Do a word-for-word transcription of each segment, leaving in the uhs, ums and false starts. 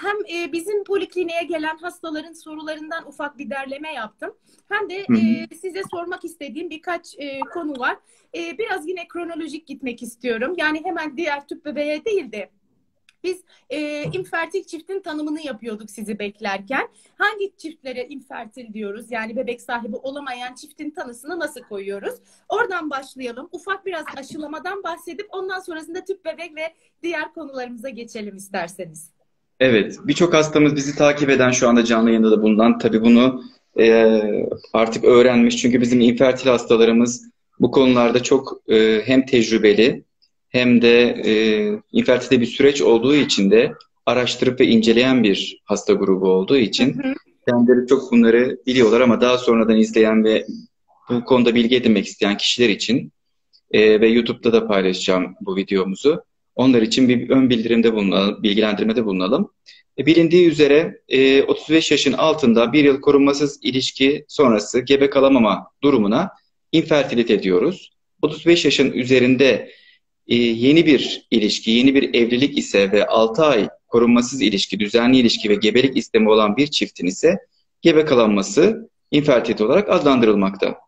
hem e, bizim polikliniğe gelen hastaların sorularından ufak bir derleme yaptım. Hem de Hı hı. e, size sormak istediğim birkaç e, konu var. E, biraz yine kronolojik gitmek istiyorum. Yani hemen diğer tüp bebeğe değil de biz e, infertil çiftin tanımını yapıyorduk sizi beklerken. Hangi çiftlere infertil diyoruz? Yani bebek sahibi olamayan çiftin tanısını nasıl koyuyoruz? Oradan başlayalım. Ufak biraz aşılamadan bahsedip ondan sonrasında tüp bebek ve diğer konularımıza geçelim isterseniz. Evet, birçok hastamız bizi takip eden, şu anda canlı yayında da bulunan, tabii bunu e, artık öğrenmiş. Çünkü bizim infertil hastalarımız bu konularda çok e, hem tecrübeli hem de e, infertilde bir süreç olduğu için de araştırıp ve inceleyen bir hasta grubu olduğu Hı için hı. kendileri çok bunları biliyorlar, ama daha sonradan izleyen ve bu konuda bilgi edinmek isteyen kişiler için e, ve YouTube'da da paylaşacağım bu videomuzu. Onlar için bir ön bildirimde bulunalım, bilgilendirmede bulunalım. E, bilindiği üzere e, otuz beş yaşın altında bir yıl korunmasız ilişki sonrası gebe kalamama durumuna infertilite diyoruz. otuz beş yaşın üzerinde e, yeni bir ilişki, yeni bir evlilik ise ve altı ay korunmasız ilişki, düzenli ilişki ve gebelik istemi olan bir çiftin ise gebe kalanması infertilite olarak adlandırılmakta.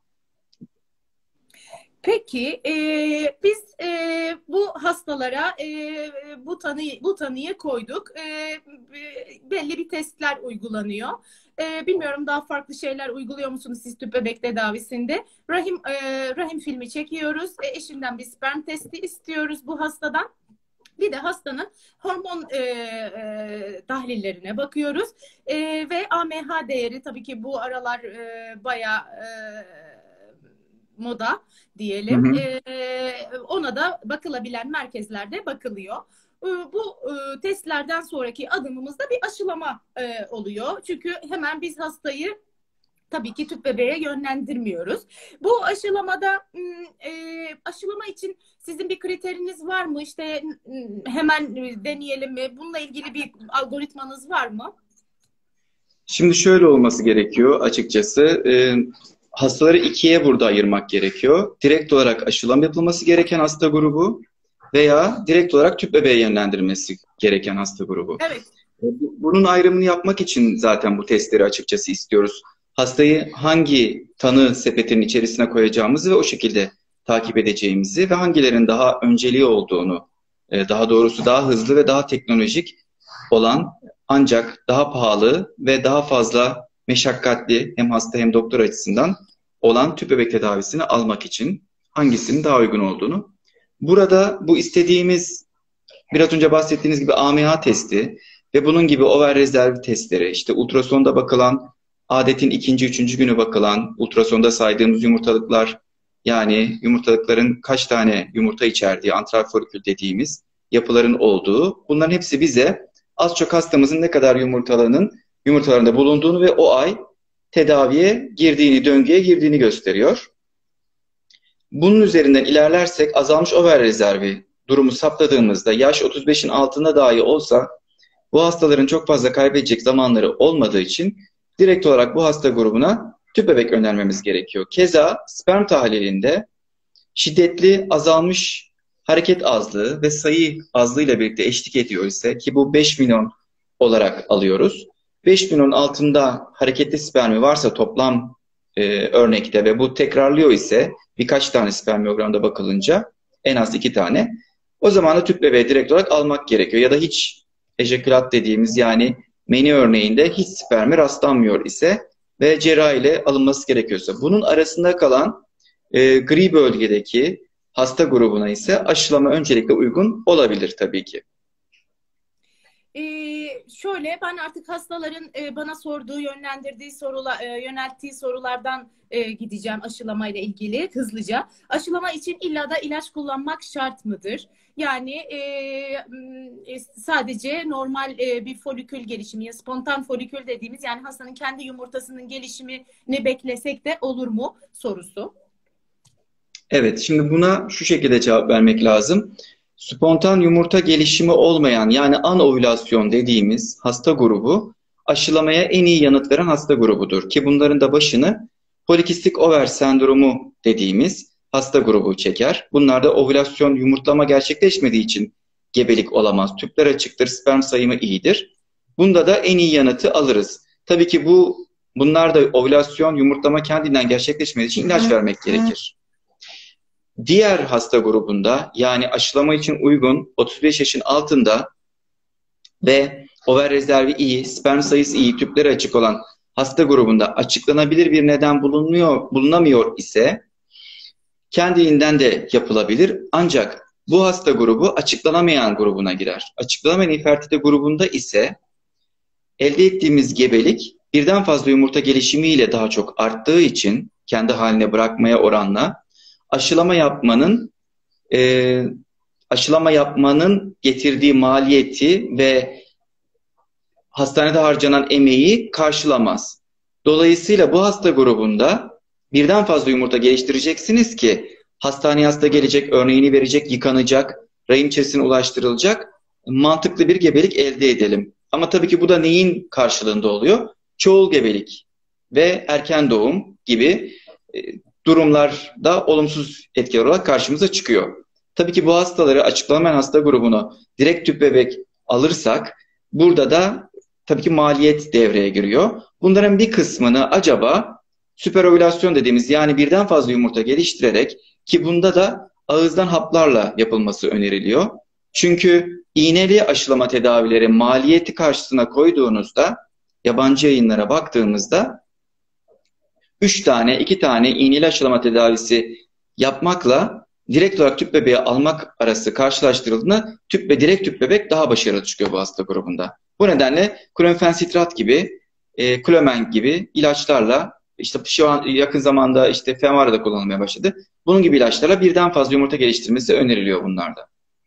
Peki e, biz e, bu hastalara e, bu tanıyı bu tanıyı koyduk. E, belli bir testler uygulanıyor. E, bilmiyorum daha farklı şeyler uyguluyor musunuz siz tüp bebek tedavisinde? Rahim e, rahim filmi çekiyoruz. E, eşinden bir sperm testi istiyoruz bu hastadan. Bir de hastanın hormon e, e, tahlillerine bakıyoruz. E, ve A M H değeri tabii ki bu aralar e, bayağı e, moda Hı diyelim. hı. E, ona da bakılabilen merkezlerde bakılıyor. E, bu e, testlerden sonraki adımımızda bir aşılama e, oluyor. Çünkü hemen biz hastayı tabii ki tüp bebeğe yönlendirmiyoruz. Bu aşılamada e, aşılama için sizin bir kriteriniz var mı? İşte hemen deneyelim mi? Bununla ilgili bir algoritmanız var mı? Şimdi şöyle olması gerekiyor açıkçası. E, hastaları ikiye burada ayırmak gerekiyor. Direkt olarak aşılama yapılması gereken hasta grubu veya direkt olarak tüp bebeğe yönlendirilmesi gereken hasta grubu. Evet. E, bu- Bunun ayrımını yapmak için zaten bu testleri açıkçası istiyoruz. Hastayı hangi tanı sepetinin içerisine koyacağımızı ve o şekilde takip edeceğimizi ve hangilerinin daha önceliği olduğunu, e, daha doğrusu daha hızlı ve daha teknolojik olan, ancak daha pahalı ve daha fazla meşakkatli hem hasta hem doktor açısından olan tüp bebek tedavisini almak için hangisinin daha uygun olduğunu. Burada bu istediğimiz, biraz önce bahsettiğiniz gibi A M H testi ve bunun gibi over rezerv testleri, işte ultrasonda bakılan, adetin ikinci, üçüncü günü bakılan, ultrasonda saydığımız yumurtalıklar, yani yumurtalıkların kaç tane yumurta içerdiği, antral folikül dediğimiz yapıların olduğu, bunların hepsi bize az çok hastamızın ne kadar yumurtalığının yumurtalarında bulunduğunu ve o ay tedaviye girdiğini, döngüye girdiğini gösteriyor. Bunun üzerinden ilerlersek azalmış over rezervi durumu saptadığımızda yaş otuz beşin altında dahi olsa bu hastaların çok fazla kaybedecek zamanları olmadığı için direkt olarak bu hasta grubuna tüp bebek önermemiz gerekiyor. Keza sperm tahlilinde şiddetli azalmış hareket azlığı ve sayı azlığıyla birlikte eşlik ediyor ise, ki bu beş milyon olarak alıyoruz. beş milyon altında hareketli spermi varsa toplam e, örnekte ve bu tekrarlıyor ise birkaç tane spermiyogramda bakılınca en az iki tane, o zaman da tüp bebeği direkt olarak almak gerekiyor. Ya da hiç ejekülat dediğimiz, yani meni örneğinde hiç spermi rastlanmıyor ise ve cerrahi ile alınması gerekiyorsa, bunun arasında kalan e, gri bölgedeki hasta grubuna ise aşılama öncelikle uygun olabilir tabii ki. Ee, şöyle ben artık hastaların e, bana sorduğu, yönlendirdiği sorular, e, yönelttiği sorulardan e, gideceğim aşılamayla ilgili hızlıca. Aşılama için illa da ilaç kullanmak şart mıdır? Yani e, e, sadece normal e, bir folikül gelişimi, ya spontan folikül dediğimiz, yani hastanın kendi yumurtasının gelişimini beklesek de olur mu sorusu. Evet, şimdi buna şu şekilde cevap vermek lazım. Spontan yumurta gelişimi olmayan, yani anovülasyon dediğimiz hasta grubu aşılamaya en iyi yanıt veren hasta grubudur. Ki bunların da başını polikistik over sendromu dediğimiz hasta grubu çeker. Bunlarda ovülasyon, yumurtlama gerçekleşmediği için gebelik olamaz. Tüpler açıktır, sperm sayımı iyidir. Bunda da en iyi yanıtı alırız. Tabii ki bu bunlar da ovülasyon, yumurtlama kendinden gerçekleşmesi için ilaç vermek gerekir. Diğer hasta grubunda, yani aşılama için uygun otuz beş yaşın altında ve over rezervi iyi, sperm sayısı iyi, tüpleri açık olan hasta grubunda açıklanabilir bir neden bulunuyor, bulunamıyor ise kendiliğinden de yapılabilir. Ancak bu hasta grubu açıklanamayan grubuna girer. Açıklanamayan infertilite grubunda ise elde ettiğimiz gebelik birden fazla yumurta gelişimiyle daha çok arttığı için kendi haline bırakmaya oranla aşılama yapmanın e, aşılama yapmanın getirdiği maliyeti ve hastanede harcanan emeği karşılamaz. Dolayısıyla bu hasta grubunda birden fazla yumurta geliştireceksiniz ki hastaneye hasta gelecek, örneğini verecek, yıkanacak, rahim içerisine ulaştırılacak, mantıklı bir gebelik elde edelim. Ama tabii ki bu da neyin karşılığında oluyor? Çoğul gebelik ve erken doğum gibi e, durumlarda olumsuz etkiler olarak karşımıza çıkıyor. Tabii ki bu hastaları, açıklanamayan hasta grubunu direkt tüp bebek alırsak burada da tabii ki maliyet devreye giriyor. Bunların bir kısmını acaba süperovülasyon dediğimiz, yani birden fazla yumurta geliştirerek, ki bunda da ağızdan haplarla yapılması öneriliyor. Çünkü iğneli aşılama tedavileri maliyeti karşısına koyduğunuzda, yabancı yayınlara baktığımızda üç tane, iki tane iğneli aşılama tedavisi yapmakla direkt olarak tüp bebeği almak arası karşılaştırıldığında tüp ve direkt tüp bebek daha başarılı çıkıyor bu hasta grubunda. Bu nedenle klomfensitrat gibi, e, Clement gibi ilaçlarla, işte şu an yakın zamanda işte Femara da kullanılmaya başladı. Bunun gibi ilaçlarla birden fazla yumurta geliştirmesi öneriliyor bunlarda.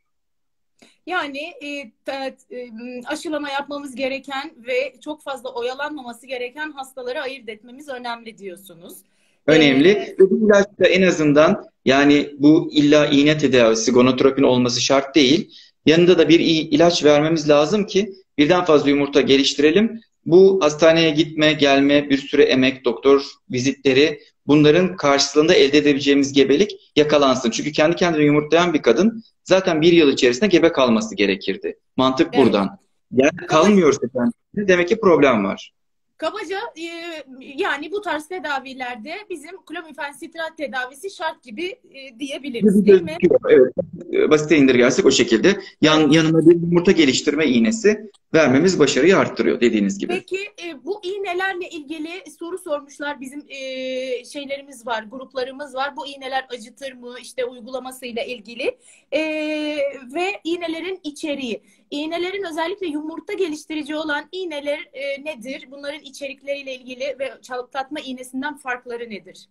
Yani e, t, e, aşılama yapmamız gereken ve çok fazla oyalanmaması gereken hastaları ayırt etmemiz önemli diyorsunuz. Önemli. Ee, Ve bu ilaçta en azından, yani bu illa iğne tedavisi, gonotropin olması şart değil. Yanında da bir ilaç vermemiz lazım ki birden fazla yumurta geliştirelim. Bu hastaneye gitme, gelme, bir sürü emek, doktor vizitleri, bunların karşılığında elde edebileceğimiz gebelik yakalansın. Çünkü kendi kendine yumurtlayan bir kadın zaten bir yıl içerisinde gebe kalması gerekirdi. Mantık evet. buradan. Yani kalmıyorsa kendine, demek ki problem var. Kabaca e, yani bu tarz tedavilerde bizim klomifensitrat tedavisi şart gibi e, diyebiliriz, değil mi? Evet. Basite indirgersek o şekilde. Yan, yanına bir yumurta geliştirme iğnesi vermemiz başarıyı arttırıyor dediğiniz gibi. Peki e, bu iğnelerle ilgili soru sormuşlar. Bizim e, şeylerimiz var, gruplarımız var. Bu iğneler acıtır mı? İşte uygulamasıyla ilgili. E, ve iğnelerin içeriği. İğnelerin özellikle yumurta geliştirici olan iğneler e, nedir? Bunların içerikleriyle ilgili ve çalıklatma iğnesinden farkları nedir?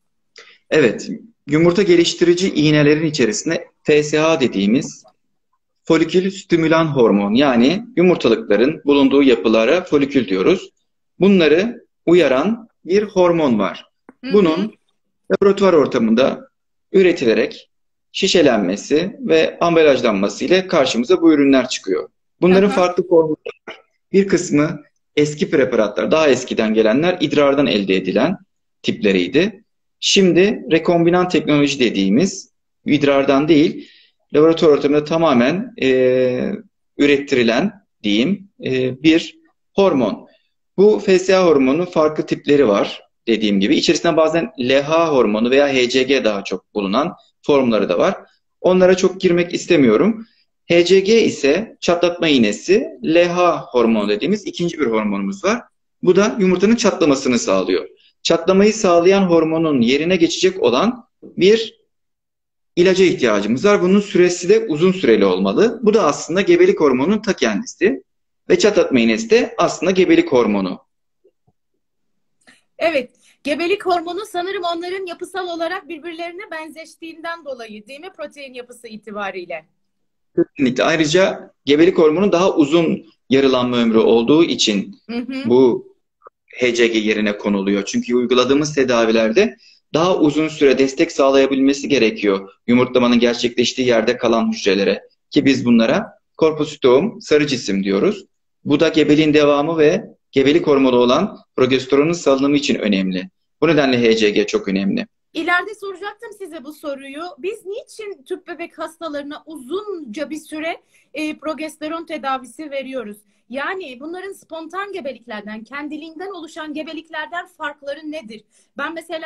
Evet, yumurta geliştirici iğnelerin içerisinde F S H dediğimiz folikül stimülan hormon, yani yumurtalıkların bulunduğu yapılara folikül diyoruz. Bunları uyaran bir hormon var. Bunun hı hı. laboratuvar ortamında üretilerek şişelenmesi ve ambalajlanması ile karşımıza bu ürünler çıkıyor. Bunların Aha. farklı formları var. Bir kısmı eski preparatlar, daha eskiden gelenler idrardan elde edilen tipleriydi. Şimdi rekombinant teknoloji dediğimiz, idrardan değil, laboratuvar ortamında tamamen e, ürettirilen diyeyim e, bir hormon. Bu F S H hormonunun farklı tipleri var dediğim gibi. İçerisinde bazen L H hormonu veya H C G daha çok bulunan formları da var. Onlara çok girmek istemiyorum. H C G ise çatlatma iğnesi, L H hormonu dediğimiz ikinci bir hormonumuz var. Bu da yumurtanın çatlamasını sağlıyor. Çatlamayı sağlayan hormonun yerine geçecek olan bir ilaca ihtiyacımız var. Bunun süresi de uzun süreli olmalı. Bu da aslında gebelik hormonunun ta kendisi. Ve çatlatma iğnesi de aslında gebelik hormonu. Evet. Gebelik hormonu sanırım onların yapısal olarak birbirlerine benzeştiğinden dolayı, değil mi? Protein yapısı itibariyle. Kesinlikle. Ayrıca gebelik hormonu daha uzun yarılanma ömrü olduğu için hı hı. bu H C G yerine konuluyor. Çünkü uyguladığımız tedavilerde daha uzun süre destek sağlayabilmesi gerekiyor yumurtlamanın gerçekleştiği yerde kalan hücrelere. Ki biz bunlara korpusitoum, sarı cisim diyoruz. Bu da gebeliğin devamı ve gebelik hormonu olan progesteronun salınımı için önemli. Bu nedenle H C G çok önemli. İleride soracaktım size bu soruyu. Biz niçin tüp bebek hastalarına uzunca bir süre e, progesteron tedavisi veriyoruz? Yani bunların spontan gebeliklerden, kendiliğinden oluşan gebeliklerden farkları nedir? Ben mesela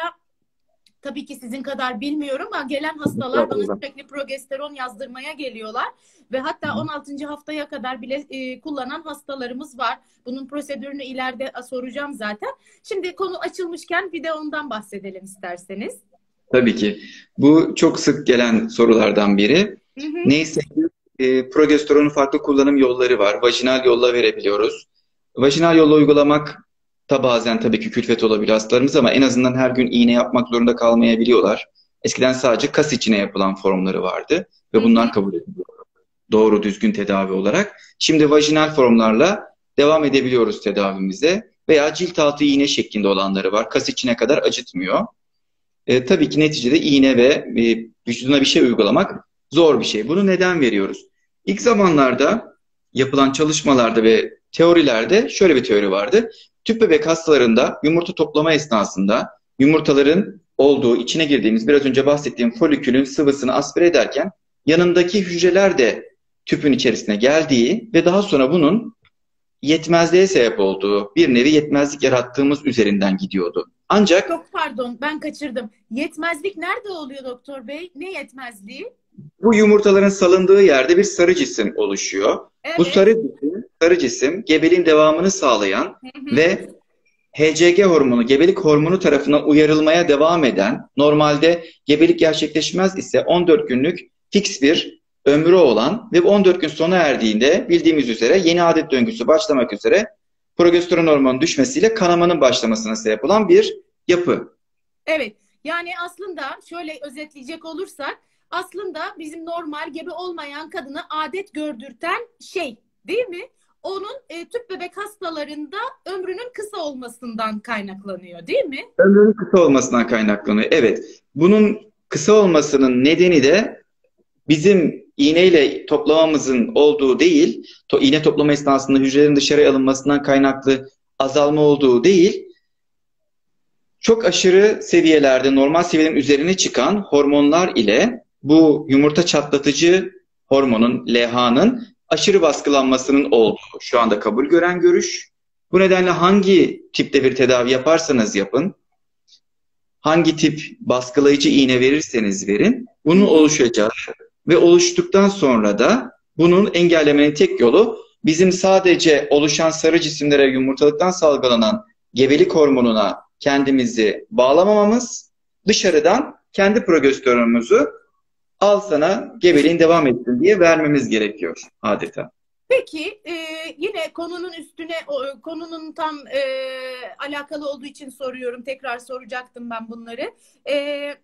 tabii ki sizin kadar bilmiyorum ama gelen hastalar bana sürekli progesteron yazdırmaya geliyorlar. Ve hatta on altıncı haftaya kadar bile e, kullanan hastalarımız var. Bunun prosedürünü ileride soracağım zaten. Şimdi konu açılmışken bir de ondan bahsedelim isterseniz. Tabii ki. Bu çok sık gelen sorulardan biri. Hı hı. Neyse ki e, progesteronun farklı kullanım yolları var. Vajinal yolla verebiliyoruz. Vajinal yolla uygulamak da bazen tabii ki külfet olabilir hastalarımız ama en azından her gün iğne yapmak zorunda kalmayabiliyorlar. Eskiden sadece kas içine yapılan formları vardı ve bunlar kabul ediliyor. Doğru düzgün tedavi olarak. Şimdi vajinal formlarla devam edebiliyoruz tedavimize veya cilt altı iğne şeklinde olanları var. Kas içine kadar acıtmıyor. E, tabii ki neticede iğne ve e, vücuduna bir şey uygulamak zor bir şey. Bunu neden veriyoruz? İlk zamanlarda yapılan çalışmalarda ve teorilerde şöyle bir teori vardı. Tüp bebek hastalarında yumurta toplama esnasında yumurtaların olduğu, içine girdiğimiz biraz önce bahsettiğim folikülün sıvısını aspire ederken yanındaki hücreler de tüpün içerisine geldiği ve daha sonra bunun yetmezliğe sebep olduğu, bir nevi yetmezlik yarattığımız üzerinden gidiyordu. Ancak Çok pardon, ben kaçırdım. Yetmezlik nerede oluyor doktor bey? Ne yetmezliği? bu yumurtaların salındığı yerde bir sarı cisim oluşuyor. Evet. Bu sarı cisim, sarı cisim gebeliğin devamını sağlayan Hı hı. ve H C G hormonu, gebelik hormonu tarafından uyarılmaya devam eden, normalde gebelik gerçekleşmez ise on dört günlük fix bir ömrü olan ve bu on dört gün sona erdiğinde bildiğimiz üzere yeni adet döngüsü başlamak üzere progesteron hormonu düşmesiyle kanamanın başlamasına sebep olan bir yapı. Evet. Yani aslında şöyle özetleyecek olursak aslında bizim normal gebe olmayan kadına adet gördürten şey, değil mi? Onun e, tüp bebek hastalarında ömrünün kısa olmasından kaynaklanıyor, değil mi? Ömrünün kısa olmasından kaynaklanıyor. Evet. Bunun kısa olmasının nedeni de bizim iğneyle toplamamızın olduğu değil, to iğne toplama esnasında hücrelerin dışarıya alınmasından kaynaklı azalma olduğu değil, çok aşırı seviyelerde normal seviyenin üzerine çıkan hormonlar ile bu yumurta çatlatıcı hormonun, L H'nın aşırı baskılanmasının olduğu şu anda kabul gören görüş. Bu nedenle hangi tipte bir tedavi yaparsanız yapın, hangi tip baskılayıcı iğne verirseniz verin, bunun oluşacağı ve oluştuktan sonra da bunun engellemenin tek yolu bizim sadece oluşan sarı cisimlere yumurtalıktan salgılanan gebelik hormonuna kendimizi bağlamamamız, dışarıdan kendi progesteronumuzu al sana gebeliğin devam etsin diye vermemiz gerekiyor adeta. Peki e, yine konunun üstüne o, konunun tam e, alakalı olduğu için soruyorum. Tekrar soracaktım ben bunları. E,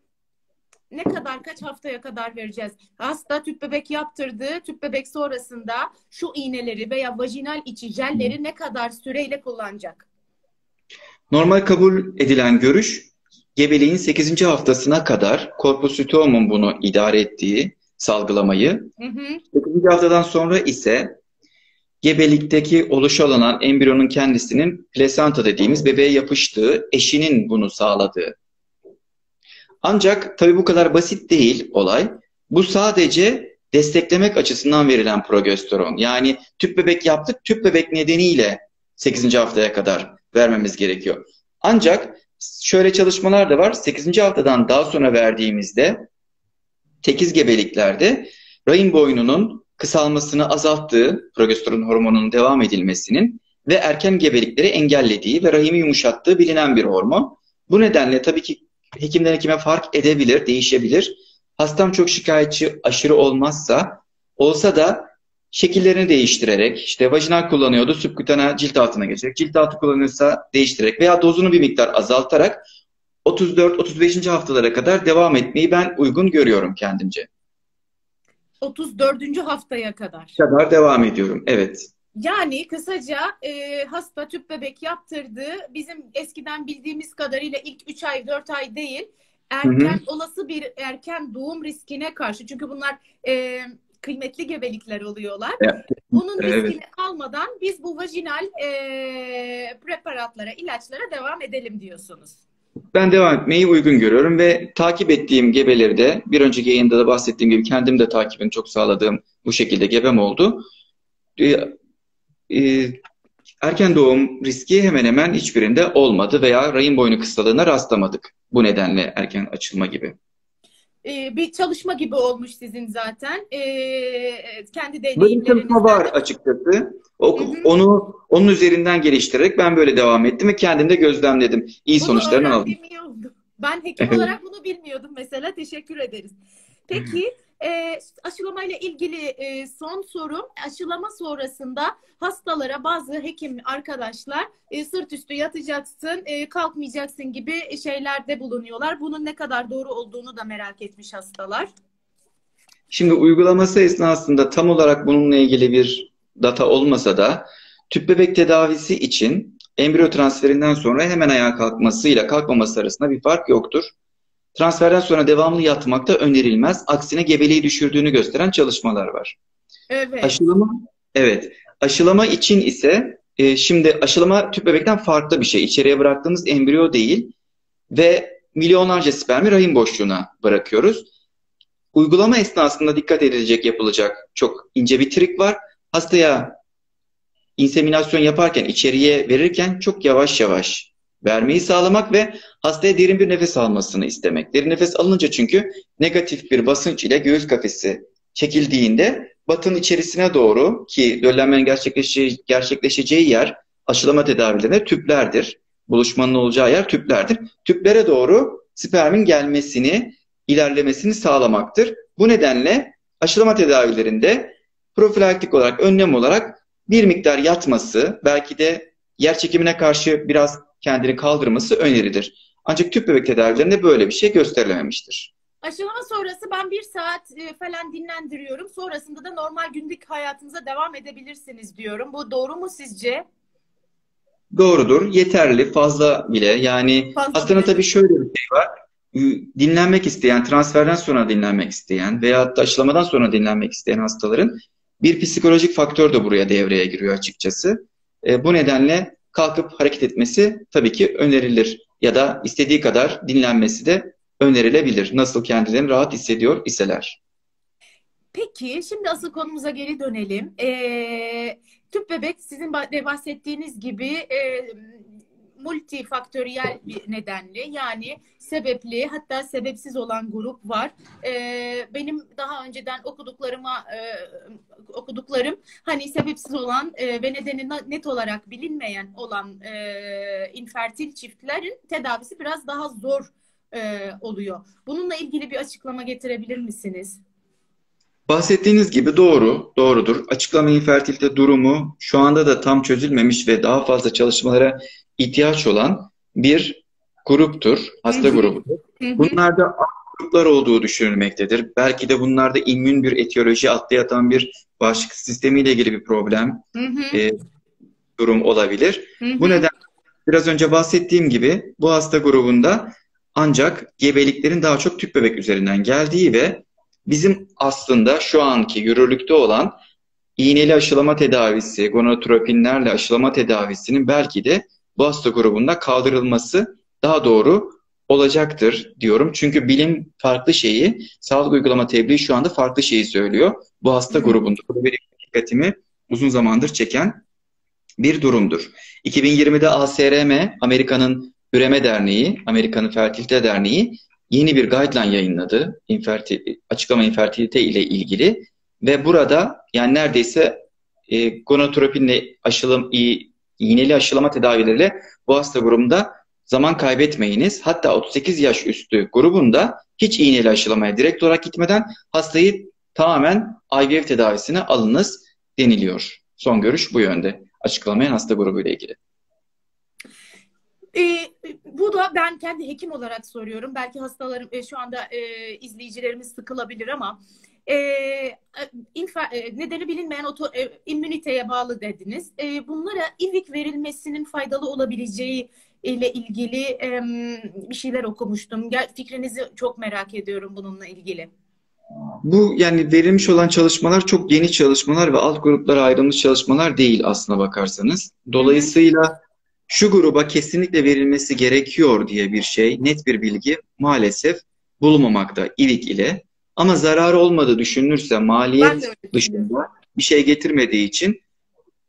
ne kadar, kaç haftaya kadar vereceğiz? Hasta tüp bebek yaptırdı. Tüp bebek sonrasında şu iğneleri veya vajinal içi jelleri ne kadar süreyle kullanacak? Normal kabul edilen görüş gebeliğin sekizinci haftasına kadar corpus luteum'un bunu idare ettiği salgılamayı. Hı hı. sekizinci haftadan sonra ise gebelikteki oluşalan embriyonun kendisinin plasenta dediğimiz bebeğe yapıştığı, eşinin bunu sağladığı. Ancak tabii bu kadar basit değil olay. Bu sadece desteklemek açısından verilen progesteron. Yani tüp bebek yaptık, tüp bebek nedeniyle sekizinci haftaya kadar vermemiz gerekiyor. Ancak şöyle çalışmalar da var. sekizinci haftadan daha sonra verdiğimizde tekiz gebeliklerde rahim boynunun kısalmasını azalttığı, progesteron hormonunun devam edilmesinin ve erken gebelikleri engellediği ve rahimi yumuşattığı bilinen bir hormon. Bu nedenle tabii ki hekimden hekime fark edebilir, değişebilir. Hastam çok şikayetçi, aşırı olmazsa, olsa da şekillerini değiştirerek, işte vajinal kullanıyordu, subkutana cilt altına geçerek, cilt altı kullanırsa değiştirerek veya dozunu bir miktar azaltarak otuz dört otuz beşinci haftalara kadar devam etmeyi ben uygun görüyorum kendimce. otuz dördüncü haftaya kadar. Kadar devam ediyorum, evet. Yani kısaca e, hasta tüp bebek yaptırdı. Bizim eskiden bildiğimiz kadarıyla ilk üç ay dört ay değil, erken hı hı. olası bir erken doğum riskine karşı. Çünkü bunlar e, kıymetli gebelikler oluyorlar. Evet. Bunun riskine evet. kalmadan biz bu vajinal e, preparatlara, ilaçlara devam edelim diyorsunuz. Ben devam etmeyi uygun görüyorum ve takip ettiğim gebeleri de bir önceki yayında da bahsettiğim gibi kendim de takibini çok sağladığım bu şekilde gebem oldu. e, erken doğum riski hemen hemen hiçbirinde olmadı veya rahim boynu kısalığına rastlamadık. Bu nedenle erken açılma gibi. Ee, bir çalışma gibi olmuş sizin zaten. Ee, kendi Böyle bir çalışma var deneyimlerinizden. açıkçası. Hı O- hı. Onu onun üzerinden geliştirerek ben böyle devam ettim ve kendimde gözlemledim. İyi Bunu sonuçlarını aldım. öğrendiğim iyi oldu. Ben hekim olarak bunu bilmiyordum mesela. Teşekkür ederiz. Peki e, aşılamayla ilgili e, son sorum. Aşılama sonrasında hastalara bazı hekim arkadaşlar e, sırt üstü yatacaksın, e, kalkmayacaksın gibi şeylerde bulunuyorlar. Bunun ne kadar doğru olduğunu da merak etmiş hastalar. Şimdi uygulaması esnasında tam olarak bununla ilgili bir data olmasa da tüp bebek tedavisi için embriyo transferinden sonra hemen ayağa kalkmasıyla kalkmaması arasında bir fark yoktur. Transferden sonra devamlı yatmak da önerilmez. Aksine gebeliği düşürdüğünü gösteren çalışmalar var. Evet. Aşılama, evet. Aşılama için ise e, şimdi aşılama tüp bebekten farklı bir şey. İçeriye bıraktığımız embriyo değil ve milyonlarca spermi rahim boşluğuna bırakıyoruz. Uygulama esnasında dikkat edilecek, yapılacak çok ince bir trik var. Hastaya inseminasyon yaparken, içeriye verirken çok yavaş yavaş vermeyi sağlamak ve hastaya derin bir nefes almasını istemek. Derin nefes alınca çünkü negatif bir basınç ile göğüs kafesi çekildiğinde batın içerisine doğru, ki döllenmenin gerçekleşeceği, gerçekleşeceği yer aşılama tedavilerinde tüplerdir. Buluşmanın olacağı yer tüplerdir. Tüplere doğru spermin gelmesini, ilerlemesini sağlamaktır. Bu nedenle aşılama tedavilerinde profilaktik olarak, önlem olarak bir miktar yatması, belki de yer çekimine karşı biraz kendini kaldırması önerilir. Ancak tüp bebek tedavilerinde böyle bir şey gösterilememiştir. Aşılama sonrası ben bir saat e, falan dinlendiriyorum. Sonrasında da normal günlük hayatınıza devam edebilirsiniz diyorum. Bu doğru mu sizce? Doğrudur, yeterli, fazla bile. Yani Fazla hastanın bile tabii değil. şöyle bir şey var. Dinlenmek isteyen, transferden sonra dinlenmek isteyen veya da aşılamadan sonra dinlenmek isteyen hastaların bir psikolojik faktör de buraya devreye giriyor açıkçası. E, bu nedenle kalkıp hareket etmesi tabii ki önerilir ya da istediği kadar dinlenmesi de önerilebilir. Nasıl kendilerini rahat hissediyor iseler. Peki, şimdi asıl konumuza geri dönelim. Ee, tüp bebek sizin de bahsettiğiniz gibi e, multifaktöriyel bir nedenli, yani sebepli hatta sebepsiz olan grup var. Ee, benim daha önceden okuduklarıma e, okuduklarım hani sebepsiz olan e, ve nedeni net olarak bilinmeyen olan e, infertil çiftlerin tedavisi biraz daha zor e, oluyor. Bununla ilgili bir açıklama getirebilir misiniz? Bahsettiğiniz gibi doğru, doğrudur. Açıklama infertilite durumu şu anda da tam çözülmemiş ve daha fazla çalışmalara ihtiyaç olan bir gruptur, Hı hasta hı, grubudur. hı hı, Bunlarda alt gruplar olduğu düşünülmektedir. Belki de bunlarda immün bir etiyoloji, altta yatan bir bağışıklık sistemiyle ilgili bir problem, hı hı, e, durum olabilir. hı Bu hı. nedenle biraz önce bahsettiğim gibi bu hasta grubunda ancak gebeliklerin daha çok tüp bebek üzerinden geldiği ve bizim aslında şu anki yürürlükte olan iğneli aşılama tedavisi, gonadotropinlerle aşılama tedavisinin belki de bu hasta grubunda kaldırılması daha doğru olacaktır diyorum. Çünkü bilim farklı şeyi, sağlık uygulama tebliği şu anda farklı şeyi söylüyor. Bu hasta grubunda. Bu da benim dikkatimi uzun zamandır çeken bir durumdur. iki bin yirmide A S R M, Amerika'nın Üreme Derneği, Amerika'nın Fertilite Derneği yeni bir guideline yayınladı. İnferti, açıklama infertilite ile ilgili ve burada yani neredeyse e, gonadotropinle aşılım, iğneli aşılama tedavileriyle bu hasta grubunda zaman kaybetmeyiniz. Hatta otuz sekiz yaş üstü grubunda hiç iğneli aşılamaya direkt olarak gitmeden hastayı tamamen I V F tedavisine alınız deniliyor. Son görüş bu yönde. Açıklamayan hasta grubuyla ilgili. E, bu da ben kendi hekim olarak soruyorum. Belki hastalarım e, şu anda e, izleyicilerimiz sıkılabilir ama e, infa, e, nedeni bilinmeyen oto, e, immüniteye bağlı dediniz. E, bunlara ivik verilmesinin faydalı olabileceği ile ilgili e, bir şeyler okumuştum. Gel, fikrinizi çok merak ediyorum bununla ilgili. Bu yani verilmiş olan çalışmalar çok yeni çalışmalar ve alt gruplara ayrılmış çalışmalar değil aslına bakarsanız. Dolayısıyla şu gruba kesinlikle verilmesi gerekiyor diye bir şey, net bir bilgi maalesef bulunmamakta ivik ile. Ama zararı olmadığı düşünülürse maliyet dışında bir şey getirmediği için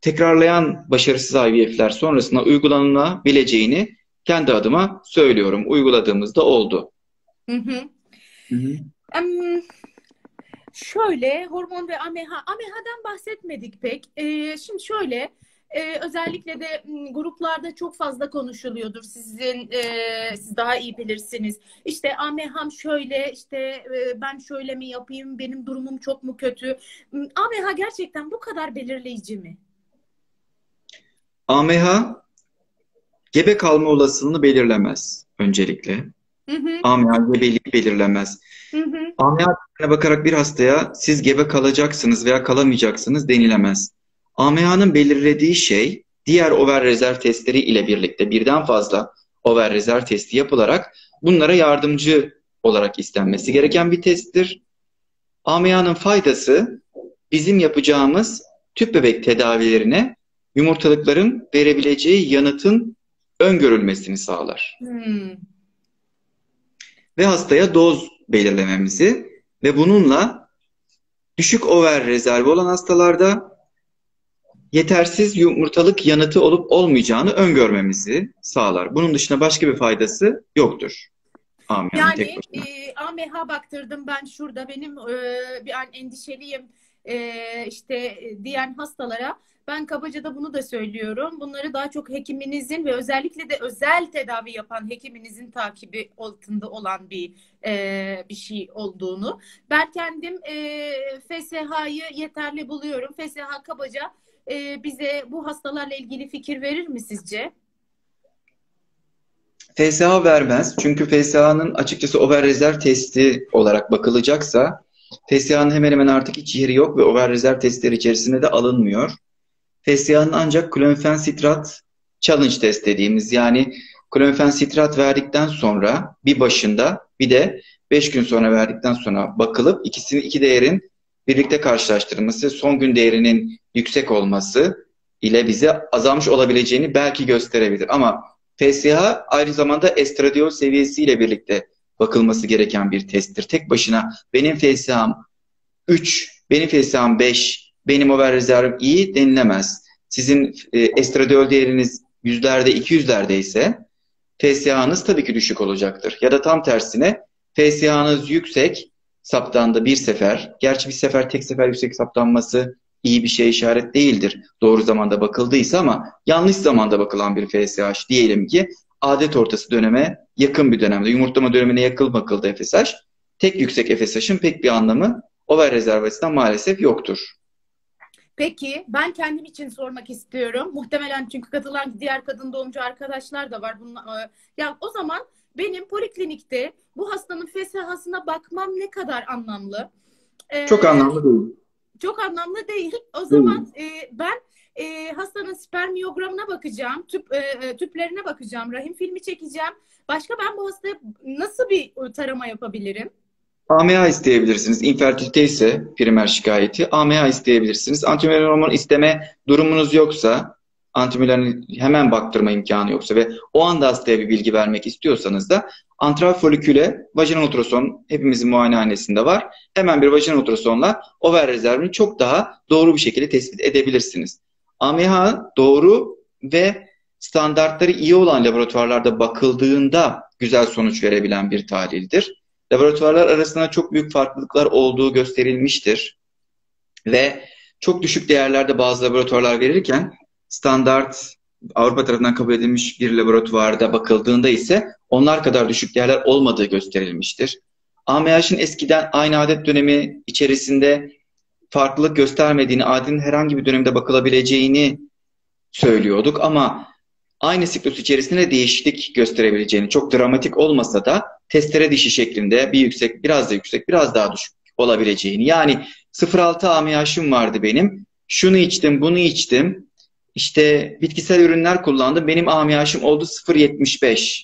tekrarlayan başarısız I V F'ler sonrasında uygulanılabileceğini kendi adıma söylüyorum. Uyguladığımızda oldu. Hı hı. Hı hı. Em, Şöyle, hormon ve AMH, AMH'den bahsetmedik pek. Ee, şimdi şöyle, e, özellikle de m, gruplarda çok fazla konuşuluyordur. Sizin, e, siz daha iyi bilirsiniz. İşte A M H'm şöyle, işte e, ben şöyle mi yapayım, benim durumum çok mu kötü? M, A M H gerçekten bu kadar belirleyici mi? A M H gebe kalma olasılığını belirlemez öncelikle. Hı hı, A M H gebeliği belirlemez. hı hı, A M H'ye bakarak bir hastaya siz gebe kalacaksınız veya kalamayacaksınız denilemez. A M H'nın belirlediği şey diğer over rezerv testleri ile birlikte birden fazla over rezerv testi yapılarak bunlara yardımcı olarak istenmesi gereken bir testtir. A M H'nın faydası bizim yapacağımız tüp bebek tedavilerine yumurtalıkların verebileceği yanıtın öngörülmesini sağlar. hı. Ve hastaya doz belirlememizi ve bununla düşük over rezervi olan hastalarda yetersiz yumurtalık yanıtı olup olmayacağını öngörmemizi sağlar. Bunun dışında başka bir faydası yoktur. A M H'nin Yani tek başına. e, A M H baktırdım ben şurada, benim e, bir an endişeliyim e, işte e, diyen hastalara ben kabaca da bunu da söylüyorum. Bunları daha çok hekiminizin ve özellikle de özel tedavi yapan hekiminizin takibi altında olan bir e, bir şey olduğunu. Ben kendim e, F S H'yı yeterli buluyorum. F S H kabaca e, bize bu hastalarla ilgili fikir verir mi sizce? F S H vermez. Çünkü F S H'nın açıkçası over rezerv testi olarak bakılacaksa F S H'nın hemen hemen artık hiç yeri yok ve over rezerv testleri içerisinde de alınmıyor. F S H'nın ancak klonfensitrat challenge test dediğimiz, yani klonfensitrat verdikten sonra bir başında bir de beş gün sonra verdikten sonra bakılıp ikisini iki değerin birlikte karşılaştırılması, son gün değerinin yüksek olması ile bize azalmış olabileceğini belki gösterebilir. Ama F S H aynı zamanda estradiol seviyesiyle birlikte bakılması gereken bir testtir. Tek başına benim F S H'm üç, benim F S H'm beş, benim over rezervim iyi denilemez. Sizin e, estradiol değeriniz yüzlerde, iki yüzlerde ise F S H'nız tabii ki düşük olacaktır. Ya da tam tersine F S H'nız yüksek saptandı bir sefer. Gerçi bir sefer tek sefer yüksek saptanması iyi bir şey işaret değildir. Doğru zamanda bakıldıysa, ama yanlış zamanda bakılan bir F S H diyelim ki adet ortası döneme yakın bir dönemde, yumurtlama dönemine yakın bakıldı F S H. Tek yüksek F S H'ın pek bir anlamı over rezervasından maalesef yoktur. Peki ben kendim için sormak istiyorum. Muhtemelen çünkü katılan diğer kadın doğumcu arkadaşlar da var. Bunun, e, ya o zaman benim poliklinikte bu hastanın F S H'sına bakmam ne kadar anlamlı? Ee, Çok anlamlı değil. Çok anlamlı değil. O Değil. zaman e, ben e, hastanın spermiyogramına bakacağım, tüp e, tüplerine bakacağım, rahim filmi çekeceğim. Başka ben bu hastaya nasıl bir tarama yapabilirim? A M H isteyebilirsiniz. İnfertilite ise primer şikayeti A M H isteyebilirsiniz. Antimüller hormon isteme durumunuz yoksa, antimüllerin hemen baktırma imkanı yoksa ve o anda hastaya bir bilgi vermek istiyorsanız da antral foliküle vajinal ultrason hepimizin muayenehanesinde var. Hemen bir vajinal ultrasonla over rezervini çok daha doğru bir şekilde tespit edebilirsiniz. A M H doğru ve standartları iyi olan laboratuvarlarda bakıldığında güzel sonuç verebilen bir tahlildir. Laboratuvarlar arasında çok büyük farklılıklar olduğu gösterilmiştir. Ve çok düşük değerlerde bazı laboratuvarlar verirken standart Avrupa tarafından kabul edilmiş bir laboratuvarda bakıldığında ise onlar kadar düşük değerler olmadığı gösterilmiştir. A M H'ın eskiden aynı adet dönemi içerisinde farklılık göstermediğini, adetin herhangi bir dönemde bakılabileceğini söylüyorduk ama aynı siklus içerisinde değişiklik gösterebileceğini, çok dramatik olmasa da testere dişi şeklinde bir yüksek, biraz da yüksek, biraz daha düşük olabileceğini. Yani sıfır virgül altı A M H'ım vardı benim. Şunu içtim, bunu içtim. İşte bitkisel ürünler kullandım. Benim A M H'ım oldu sıfır virgül yetmiş beş.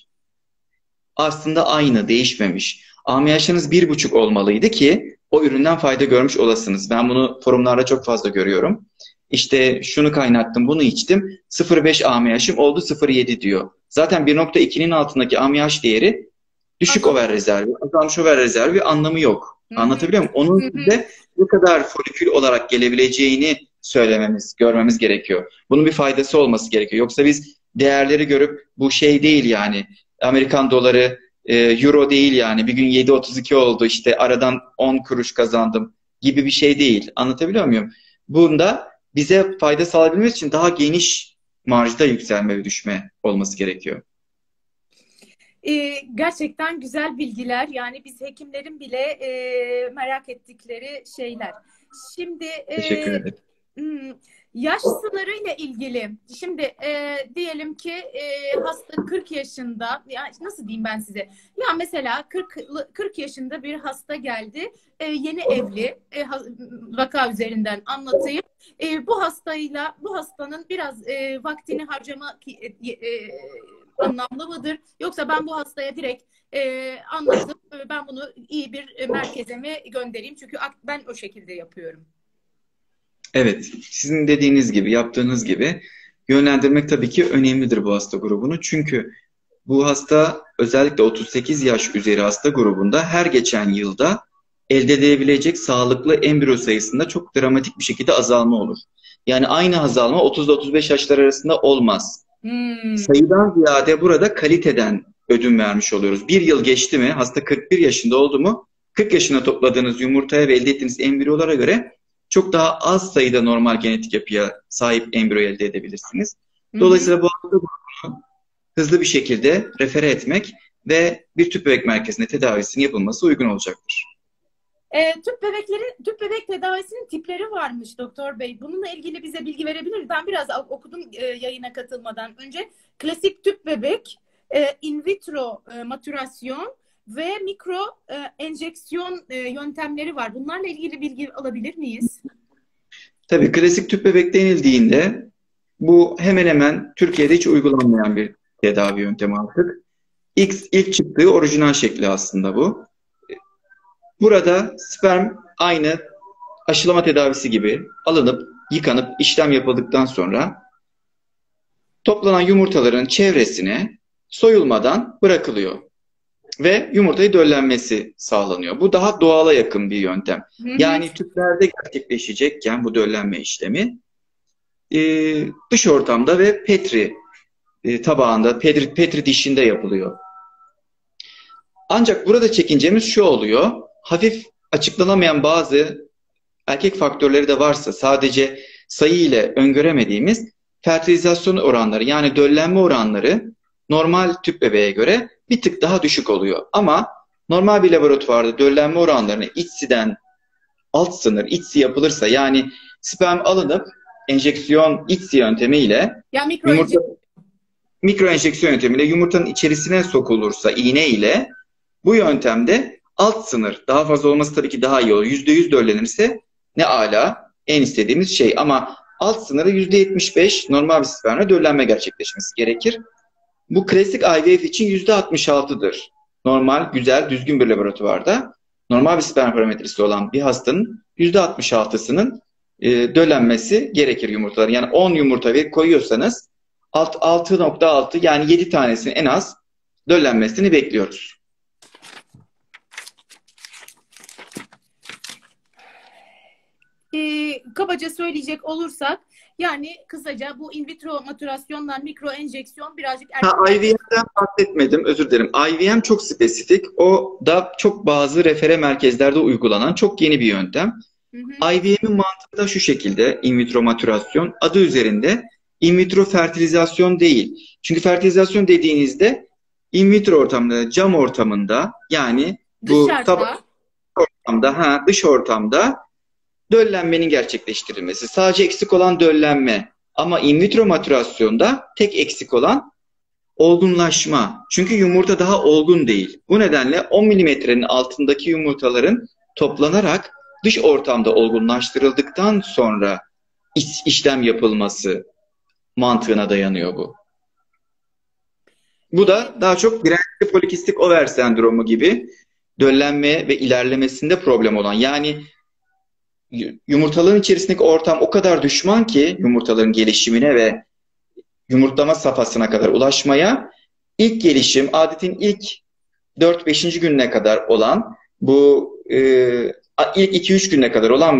Aslında aynı, değişmemiş. A M H'ınız bir buçuk olmalıydı ki o üründen fayda görmüş olasınız. Ben bunu forumlarda çok fazla görüyorum. İşte şunu kaynattım, bunu içtim. sıfır virgül beş A M H'ım oldu sıfır virgül yedi diyor. Zaten bir nokta ikinin altındaki A M H değeri düşük over rezervi, azalmış over rezervi anlamı yok. Hı-hı. Anlatabiliyor muyum? Onun size ne kadar folikül olarak gelebileceğini söylememiz, görmemiz gerekiyor. Bunun bir faydası olması gerekiyor. Yoksa biz değerleri görüp bu şey değil yani Amerikan doları, e, euro değil yani bir gün yedi otuz iki oldu işte aradan on kuruş kazandım gibi bir şey değil. Anlatabiliyor muyum? Bunda bize fayda sağlayabilmesi için daha geniş marjda yükselme ve düşme olması gerekiyor. Ee, gerçekten güzel bilgiler. Yani biz hekimlerin bile e, merak ettikleri şeyler. Şimdi Teşekkür e, ederim. hmm, yaş sınırıyla ilgili. Şimdi e, diyelim ki e, hasta kırk yaşında. Ya nasıl diyeyim ben size? Ya mesela kırk kırk yaşında bir hasta geldi. E, yeni evli. E, vaka üzerinden anlatayım. E, bu hastayla bu hastanın biraz e, vaktini harcama e, e, anlamlı mıdır? Yoksa ben bu hastaya direkt e, anlatıp e, ben bunu iyi bir e, merkeze mi göndereyim? Çünkü ben o şekilde yapıyorum. Evet, sizin dediğiniz gibi, yaptığınız gibi yönlendirmek tabii ki önemlidir bu hasta grubunu. Çünkü bu hasta özellikle otuz sekiz yaş üzeri hasta grubunda her geçen yılda elde edilebilecek sağlıklı embriyo sayısında çok dramatik bir şekilde azalma olur. Yani aynı azalma otuz ile otuz beş yaşlar arasında olmaz. Hmm. Sayıdan ziyade burada kaliteden ödün vermiş oluyoruz. Bir yıl geçti mi, hasta kırk bir yaşında oldu mu, kırk yaşına topladığınız yumurtaya ve elde ettiğiniz embriyolara göre çok daha az sayıda normal genetik yapıya sahip embriyo elde edebilirsiniz. Dolayısıyla bu hasta grubunu hızlı bir şekilde refere etmek ve bir tüp bebek merkezinde tedavisinin yapılması uygun olacaktır. E, tüp bebekleri, tüp bebek tedavisinin tipleri varmış doktor bey. Bununla ilgili bize bilgi verebilir. Ben biraz okudum e, yayına katılmadan önce. Klasik tüp bebek, e, in vitro e, matürasyon ve mikro e, enjeksiyon e, yöntemleri var. Bunlarla ilgili bilgi alabilir miyiz? Tabii klasik tüp bebek denildiğinde bu hemen hemen Türkiye'de hiç uygulanmayan bir tedavi yöntemi artık. İlk, ilk çıktığı orijinal şekli aslında bu. Burada sperm aynı aşılama tedavisi gibi alınıp, yıkanıp, işlem yapıldıktan sonra toplanan yumurtaların çevresine soyulmadan bırakılıyor. Ve yumurtayı döllenmesi sağlanıyor. Bu daha doğala yakın bir yöntem. Hı hı. Yani tüplerde gerçekleşecekken bu döllenme işlemi e, dış ortamda ve petri e, tabağında, petri, petri dişinde yapılıyor. Ancak burada çekincemiz şu oluyor. Hafif açıklanamayan bazı erkek faktörleri de varsa sadece sayı ile öngöremediğimiz fertilizasyon oranları yani döllenme oranları normal tüp bebeğe göre bir tık daha düşük oluyor. Ama normal bir laboratuvarda döllenme oranlarını I T S'den alt sınır I T S yapılırsa yani sperm alınıp enjeksiyon I T S yöntemiyle ya mikro, yumurta, mikro enjeksiyon yöntemiyle yumurtanın içerisine sokulursa iğne ile bu yöntemde alt sınır daha fazla olması tabii ki daha iyi olur. yüzde yüz döllenirse ne ala en istediğimiz şey ama alt sınırı yüzde yetmiş beş normal bir spermle döllenme gerçekleşmesi gerekir. Bu klasik I V F için yüzde altmış altıdır. Normal, güzel, düzgün bir laboratuvarda normal bir sperm parametresi olan bir hastanın yüzde altmış altısının e, döllenmesi gerekir yumurtaların. Yani on yumurta koyuyorsanız altı nokta altı yani yedi tanesinin en az döllenmesini bekliyoruz. E, kabaca söyleyecek olursak yani kısaca bu in vitro matürasyonla mikro enjeksiyon birazcık erken... Ha, I V M'den bahsetmedim, özür dilerim. I V M çok spesifik. O da çok bazı refere merkezlerde uygulanan çok yeni bir yöntem. Hı hı. I V M'in mantığı da şu şekilde, in vitro matürasyon. Adı üzerinde in vitro fertilizasyon değil. Çünkü fertilizasyon dediğinizde in vitro ortamında, cam ortamında yani bu dışarıda ortamda, ha, dış ortamda döllenmenin gerçekleştirilmesi. Sadece eksik olan döllenme. Ama in vitro matürasyonda tek eksik olan olgunlaşma. Çünkü yumurta daha olgun değil. Bu nedenle on milimetrenin altındaki yumurtaların toplanarak dış ortamda olgunlaştırıldıktan sonra iş, işlem yapılması mantığına dayanıyor bu. Bu da daha çok dirençli polikistik over sendromu gibi döllenme ve ilerlemesinde problem olan yani yumurtaların içerisindeki ortam o kadar düşman ki yumurtaların gelişimine ve yumurtlama safhasına kadar ulaşmaya ilk gelişim adetin ilk dört beşinci gününe kadar olan bu e, ilk iki üç gününe kadar olan ve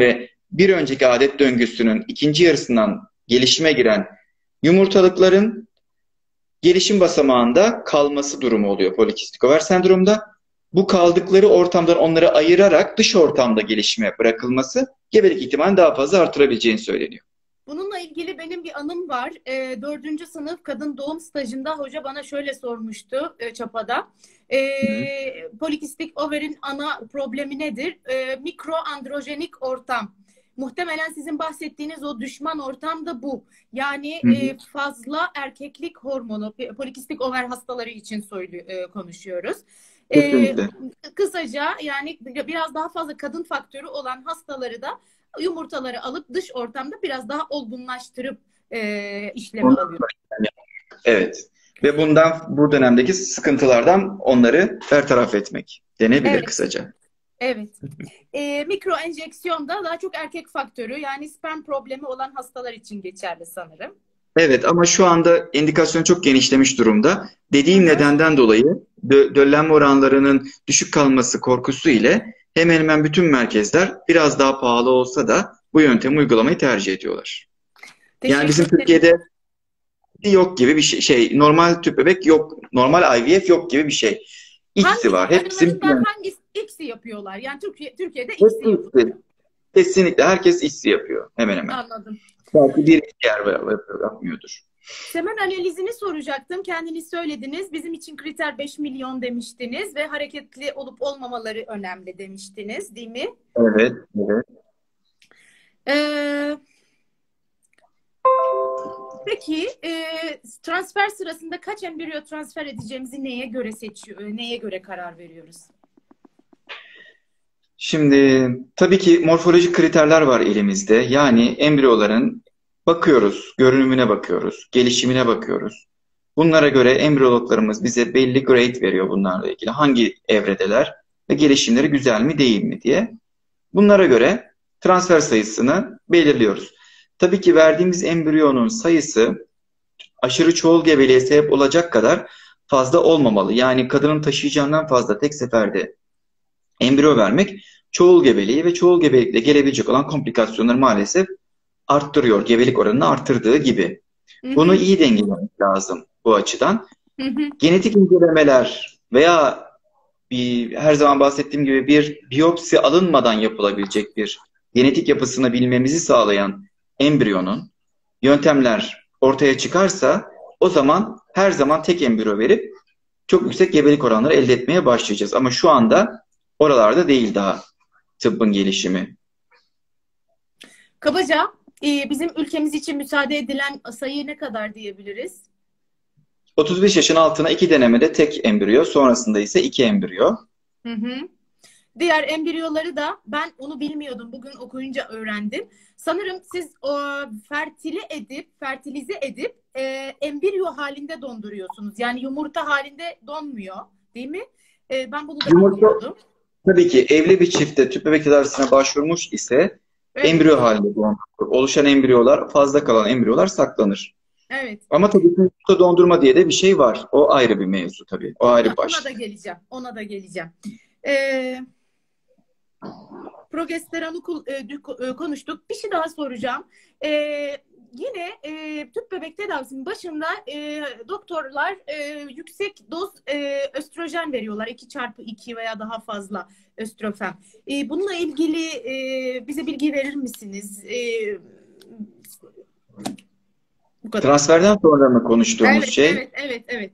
bir önceki adet döngüsünün ikinci yarısından gelişime giren yumurtalıkların gelişim basamağında kalması durumu oluyor polikistik over sendromda. Bu kaldıkları ortamdan onları ayırarak dış ortamda gelişime bırakılması gebelik ihtimalini daha fazla artırabileceğini söyleniyor. Bununla ilgili benim bir anım var. E, dördüncü sınıf kadın doğum stajında hoca bana şöyle sormuştu e, Çapa'da. E, polikistik overin ana problemi nedir? E, mikroandrojenik ortam. Muhtemelen sizin bahsettiğiniz o düşman ortam da bu. Yani Hı hı. e, fazla erkeklik hormonu, polikistik over hastaları için söylü, e, konuşuyoruz. E, kısaca yani biraz daha fazla kadın faktörü olan hastaları da yumurtaları alıp dış ortamda biraz daha olgunlaştırıp e, işlemi alıyor. Evet. Ve bundan bu dönemdeki sıkıntılardan onları bertaraf etmek denebilir Evet. kısaca. Evet. E, mikro enjeksiyon da daha çok erkek faktörü yani sperm problemi olan hastalar için geçerli sanırım. Evet ama şu anda indikasyon çok genişlemiş durumda. Dediğim Hı hı. nedenden dolayı dö döllenme oranlarının düşük kalması korkusu ile hemen hemen bütün merkezler biraz daha pahalı olsa da bu yöntemi uygulamayı tercih ediyorlar. Teşekkür Yani bizim ederim. Türkiye'de yok gibi bir şey, şey normal tüp bebek yok, normal I V F yok gibi bir şey. İkisi var. Hepsi Aralarından hangisi X'i yapıyorlar? Yani Türkiye, Türkiye'de X'i yapıyor. Kesinlikle herkes X'i yapıyor hemen hemen. Anladım. Belki bir yer yapmıyordur. Semen analizini soracaktım. Kendiniz söylediniz. Bizim için kriter beş milyon demiştiniz ve hareketli olup olmamaları önemli demiştiniz, değil mi? Evet, evet. Ee, peki e, transfer sırasında kaç embriyo transfer edeceğimizi neye göre seçiyor, neye göre karar veriyoruz? Şimdi tabii ki morfolojik kriterler var elimizde. Yani embriyoların bakıyoruz, görünümüne bakıyoruz, gelişimine bakıyoruz. Bunlara göre embriyologlarımız bize belli grade veriyor bunlarla ilgili. Hangi evredeler ve gelişimleri güzel mi değil mi diye. Bunlara göre transfer sayısını belirliyoruz. Tabii ki verdiğimiz embriyonun sayısı aşırı çoğul gebeliğe sebep olacak kadar fazla olmamalı. Yani kadının taşıyacağından fazla tek seferde embriyo vermek çoğul gebeliği ve çoğul gebelikle gelebilecek olan komplikasyonları maalesef arttırıyor. Gebelik oranını arttırdığı gibi. Hı hı. Bunu iyi dengelemek lazım bu açıdan. Hı hı. Genetik incelemeler veya bir, her zaman bahsettiğim gibi bir biyopsi alınmadan yapılabilecek bir genetik yapısını bilmemizi sağlayan embriyonun yöntemler ortaya çıkarsa o zaman her zaman tek embriyo verip çok yüksek gebelik oranları elde etmeye başlayacağız. Ama şu anda oralarda değil daha tıbbın gelişimi. Kabaca e, bizim ülkemiz için müsaade edilen sayı ne kadar diyebiliriz? otuz beş yaşın altına iki denemede tek embriyo, sonrasında ise iki embriyo. Hı hı. Diğer embriyoları da ben onu bilmiyordum. Bugün okuyunca öğrendim. Sanırım siz o fertile edip, fertilize edip e, embriyo halinde donduruyorsunuz. Yani yumurta halinde donmuyor, değil mi? E, ben bunu da Yumurta, bilmiyordum. tabii ki evli bir çifte tüp bebek tedavisine başvurmuş ise Evet. embriyo halinde dondurulur. Oluşan embriyolar, fazla kalan embriyolar saklanır. Evet. Ama tabii ki yumurta dondurma diye de bir şey var. O ayrı bir mevzu tabii. O Ona, ayrı ona başlık. da geleceğim. Ona da geleceğim. Ee, progesteronu e, konuştuk. Bir şey daha soracağım. Ee, yine e, tüp bebek tedavisinin başında e, doktorlar e, yüksek doz e, östrojen veriyorlar. iki çarpı iki veya daha fazla östrofen. E, bununla ilgili e, bize bilgi verir misiniz? E, bu kadar. Transferden sonra mı konuştuğumuz evet, şey? Evet, evet, evet.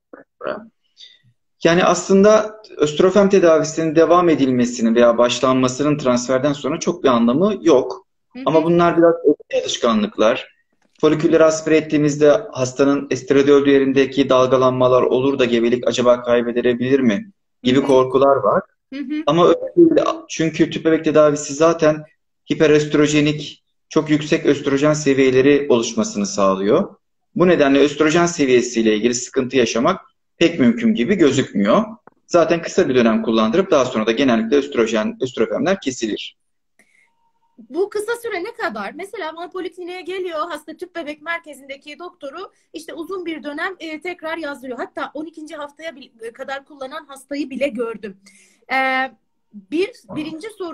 Yani aslında östrofen tedavisinin devam edilmesinin veya başlanmasının transferden sonra çok bir anlamı yok. Hı hı. Ama bunlar biraz eski alışkanlıklar. Folikülleri aspire ettiğimizde hastanın estradiol değerindeki dalgalanmalar olur da gebelik acaba kaybedebilir mi gibi Hı hı. korkular var. Hı hı. Ama öyle değil. Çünkü tüp bebek tedavisi zaten hiperöstrojenik, çok yüksek östrojen seviyeleri oluşmasını sağlıyor. Bu nedenle östrojen seviyesiyle ilgili sıkıntı yaşamak pek mümkün gibi gözükmüyor. Zaten kısa bir dönem kullandırıp daha sonra da genellikle östrojen, östrofenler kesilir. Bu kısa süre ne kadar? Mesela bana polikliniğe geliyor hasta tüp bebek merkezindeki doktoru işte uzun bir dönem e, tekrar yazdırıyor. Hatta on ikinci haftaya kadar kullanan hastayı bile gördüm. E, bir birinci sorum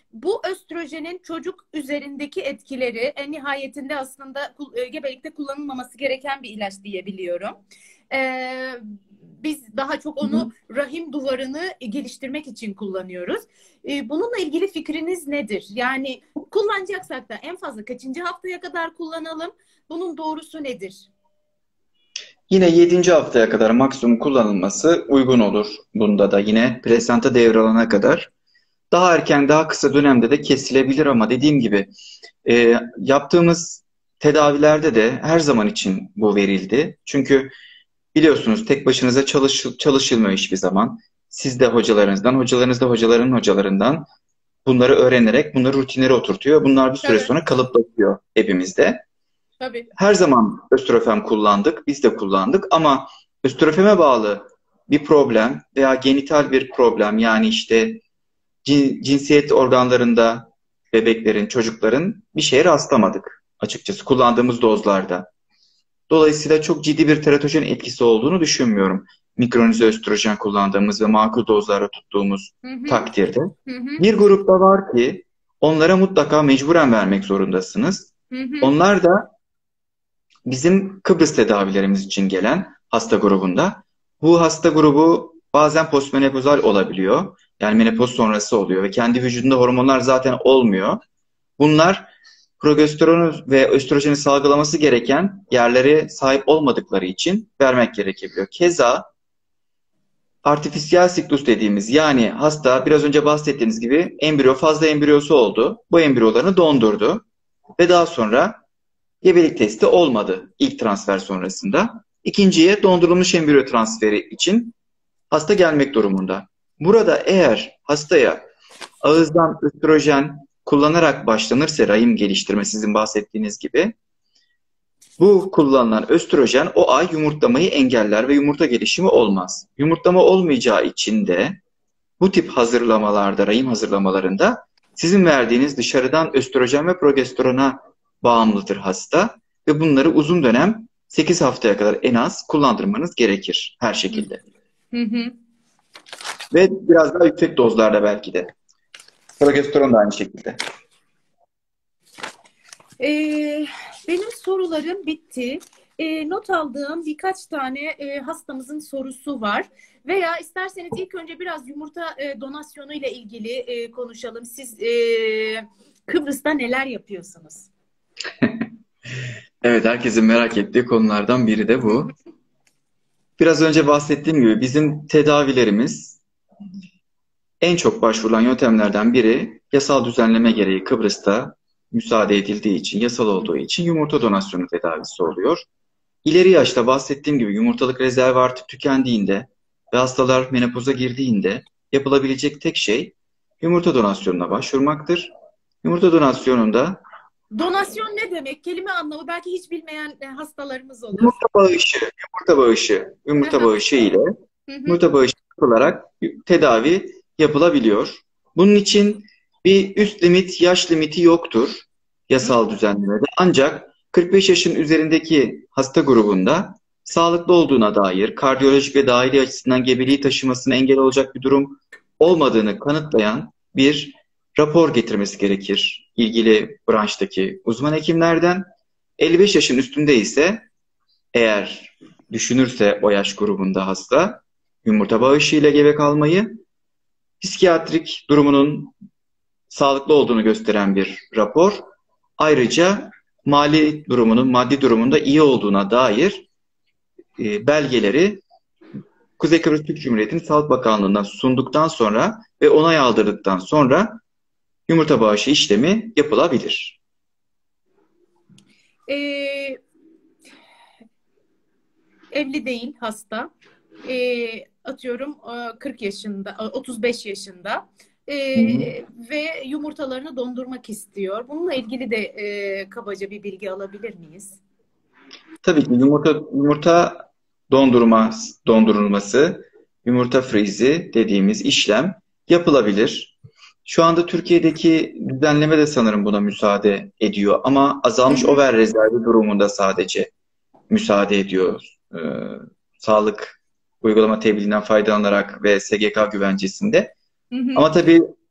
Bu östrojenin çocuk üzerindeki etkileri en nihayetinde aslında e, gebelikte kullanılmaması gereken bir ilaç diyebiliyorum. Ee, biz daha çok onu rahim duvarını geliştirmek için kullanıyoruz. Ee, bununla ilgili fikriniz nedir? Yani kullanacaksak da en fazla kaçıncı haftaya kadar kullanalım? Bunun doğrusu nedir? Yine yedinci haftaya kadar maksimum kullanılması uygun olur. Bunda da yine plasenta devralana kadar. Daha erken, daha kısa dönemde de kesilebilir ama dediğim gibi e, yaptığımız tedavilerde de her zaman için bu verildi. Çünkü biliyorsunuz tek başınıza çalış, çalışılmıyor hiçbir zaman. Siz de hocalarınızdan, hocalarınız da hocaların hocalarından bunları öğrenerek bunları rutinlere oturtuyor. Bunlar bir süre Evet. sonra kalıplaşıyor hepimizde. Tabii. Her zaman östrofen kullandık, biz de kullandık ama östrofeme bağlı bir problem veya genital bir problem, yani işte cinsiyet organlarında bebeklerin, çocukların bir şeye rastlamadık açıkçası kullandığımız dozlarda. Dolayısıyla çok ciddi bir teratojen etkisi olduğunu düşünmüyorum. Mikronize östrojen kullandığımız ve makul dozlarda tuttuğumuz Hı hı. takdirde. Hı hı. Bir grupta var ki onlara mutlaka mecburen vermek zorundasınız. Hı hı. Onlar da bizim Kıbrıs tedavilerimiz için gelen hasta grubunda. Bu hasta grubu bazen postmenopozal olabiliyor. Yani menopoz sonrası oluyor ve kendi vücudunda hormonlar zaten olmuyor. Bunlar progesteronu ve östrojeni salgılaması gereken yerlere sahip olmadıkları için vermek gerekebiliyor. Keza artificial siklus dediğimiz, yani hasta biraz önce bahsettiğiniz gibi embriyo, fazla embriyosu oldu. Bu embriyolarını dondurdu ve daha sonra gebelik testi olmadı ilk transfer sonrasında. İkinciye dondurulmuş embriyo transferi için hasta gelmek durumunda. Burada eğer hastaya ağızdan östrojen kullanarak başlanırsa rahim geliştirme sizin bahsettiğiniz gibi, bu kullanılan östrojen o ay yumurtlamayı engeller ve yumurta gelişimi olmaz. Yumurtlama olmayacağı için de bu tip hazırlamalarda, rahim hazırlamalarında sizin verdiğiniz dışarıdan östrojen ve progesterona bağımlıdır hasta ve bunları uzun dönem sekiz haftaya kadar en az kullandırmanız gerekir her şekilde. Hı hı. Ve biraz daha yüksek dozlarda belki de. Progesteron da aynı şekilde. Ee, benim sorularım bitti. Ee, not aldığım birkaç tane e, hastamızın sorusu var. Veya isterseniz ilk önce biraz yumurta e, donasyonu ile ilgili e, konuşalım. Siz e, Kıbrıs'ta neler yapıyorsunuz? Evet, herkesin merak ettiği konulardan biri de bu. Biraz önce bahsettiğim gibi bizim tedavilerimiz, en çok başvurulan yöntemlerden biri yasal düzenleme gereği Kıbrıs'ta müsaade edildiği için, yasal olduğu için yumurta donasyonu tedavisi oluyor. İleri yaşta bahsettiğim gibi yumurtalık rezervi artık tükendiğinde ve hastalar menopoza girdiğinde yapılabilecek tek şey yumurta donasyonuna başvurmaktır. Yumurta donasyonunda Donasyon ne demek? Kelime anlamı belki hiç bilmeyen e, hastalarımız olur. yumurta bağışı, yumurta bağışı, yumurta bağışı ile yumurta bağışı yapılarak tedavi yapılabiliyor. Bunun için bir üst limit, yaş limiti yoktur yasal düzenlemede. Ancak kırk beş yaşın üzerindeki hasta grubunda sağlıklı olduğuna dair, kardiyolojik ve dahiliye açısından gebeliği taşımasına engel olacak bir durum olmadığını kanıtlayan bir rapor getirmesi gerekir ilgili branştaki uzman hekimlerden. elli beş yaşın üstünde ise, eğer düşünürse o yaş grubunda hasta, yumurta bağışı ile gebe kalmayı, psikiyatrik durumunun sağlıklı olduğunu gösteren bir rapor, ayrıca mali durumunun, maddi durumunda iyi olduğuna dair e, belgeleri Kuzey Kıbrıs Türk Cumhuriyeti'nin Sağlık Bakanlığı'ndan sunduktan sonra ve onay aldırdıktan sonra yumurta bağışı işlemi yapılabilir. Ee, evli değil hasta. Ee, atıyorum kırk yaşında, otuz beş yaşında. Ee, ve yumurtalarını dondurmak istiyor. Bununla ilgili de e, kabaca bir bilgi alabilir miyiz? Tabii ki yumurta yumurta dondurma dondurulması, yumurta frizi dediğimiz işlem yapılabilir. Şu anda Türkiye'deki düzenleme de sanırım buna müsaade ediyor ama azalmış Hı hı. over rezervi durumunda sadece müsaade ediyor. Ee, sağlık uygulama tebliğinden faydalanarak ve S G K güvencesinde. Hı hı. Ama tabii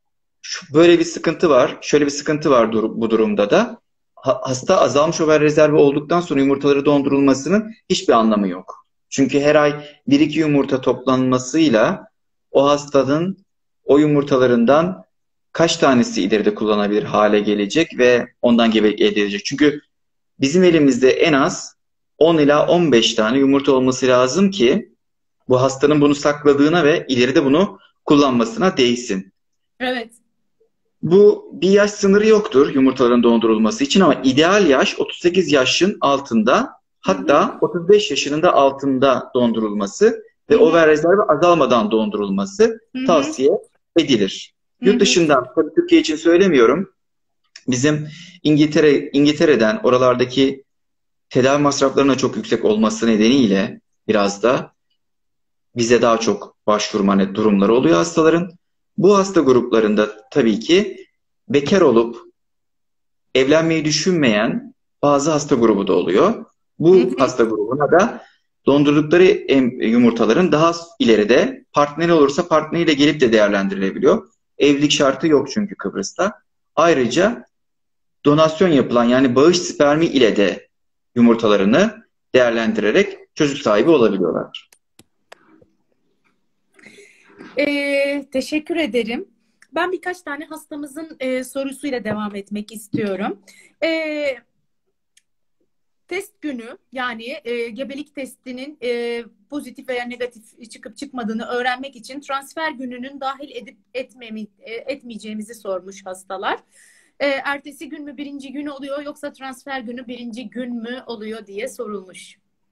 böyle bir sıkıntı var. Şöyle bir sıkıntı var bu durumda da. Hasta azalmış over rezervi olduktan sonra yumurtaları dondurulmasının hiçbir anlamı yok. Çünkü her ay bir iki yumurta toplanmasıyla o hastanın o yumurtalarından kaç tanesi ileride kullanabilir hale gelecek ve ondan gebelik elde edecek. Çünkü bizim elimizde en az on ila on beş tane yumurta olması lazım ki bu hastanın bunu sakladığına ve ileride bunu kullanmasına değsin. Evet. Bu bir yaş sınırı yoktur yumurtaların dondurulması için ama ideal yaş otuz sekiz yaşın altında, hatta hı hı. otuz beş yaşının da altında dondurulması ve hı hı. over rezervi azalmadan dondurulması hı hı. tavsiye edilir. Hı hı. Yurt dışından, tabii Türkiye için söylemiyorum. Bizim İngiltere İngiltere'den oralardaki tedavi masraflarının çok yüksek olması nedeniyle biraz da bize daha çok başvurma durumları oluyor hastaların. Bu hasta gruplarında tabii ki bekar olup evlenmeyi düşünmeyen bazı hasta grubu da oluyor. Bu hasta grubuna da dondurdukları yumurtaların daha ileride partneri olursa partneriyle gelip de değerlendirilebiliyor. Evlilik şartı yok çünkü Kıbrıs'ta. Ayrıca donasyon yapılan yani bağış spermi ile de yumurtalarını değerlendirerek çocuk sahibi olabiliyorlar. Ee, teşekkür ederim. Ben birkaç tane hastamızın e, sorusuyla devam etmek istiyorum. E, test günü yani e, gebelik testinin e, pozitif veya negatif çıkıp çıkmadığını öğrenmek için transfer gününün dahil edip etmemi, e, etmeyeceğimizi sormuş hastalar. E, ertesi gün mü birinci gün oluyor yoksa transfer günü birinci gün mü oluyor diye sorulmuş.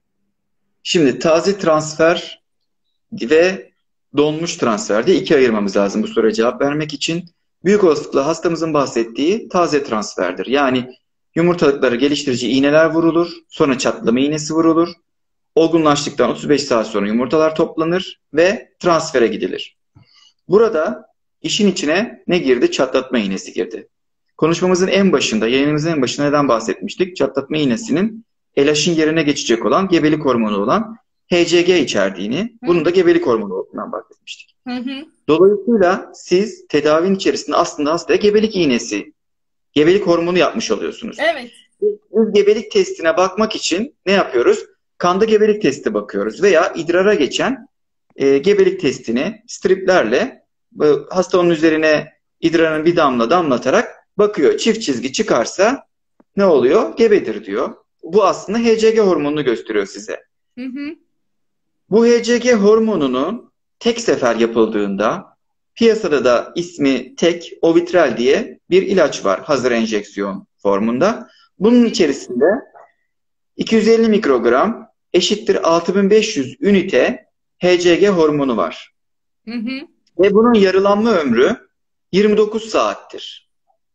Şimdi taze transfer ve donmuş transfer diye ikiye ayırmamız lazım bu soruya cevap vermek için. Büyük olasılıkla hastamızın bahsettiği taze transferdir. Yani yumurtalıkları geliştirici iğneler vurulur, sonra çatlama iğnesi vurulur. Olgunlaştıktan otuz beş saat sonra yumurtalar toplanır ve transfere gidilir. Burada işin içine ne girdi? Çatlatma iğnesi girdi. Konuşmamızın en başında, yayınımızın en başında neden bahsetmiştik? Çatlatma iğnesinin L H'in yerine geçecek olan gebelik hormonu olan H C G içerdiğini, bunun da gebelik hormonu olduğundan bahsetmiştik. Hı hı. Dolayısıyla siz tedavinin içerisinde aslında hastaya gebelik iğnesi, gebelik hormonu yapmış oluyorsunuz. Evet. Biz gebelik testine bakmak için ne yapıyoruz? Kanda gebelik testi bakıyoruz veya idrara geçen e, gebelik testini striplerle e, hastanın üzerine idrarını bir damla damlatarak bakıyor. Çift çizgi çıkarsa ne oluyor? Gebedir diyor. Bu aslında H C G hormonunu gösteriyor size. Hı hı. Bu H C G hormonunun tek sefer yapıldığında piyasada da ismi tek Ovitrel diye bir ilaç var hazır enjeksiyon formunda. Bunun içerisinde iki yüz elli mikrogram eşittir altı bin beş yüz ünite H C G hormonu var. Hı hı. Ve bunun yarılanma ömrü yirmi dokuz saattir.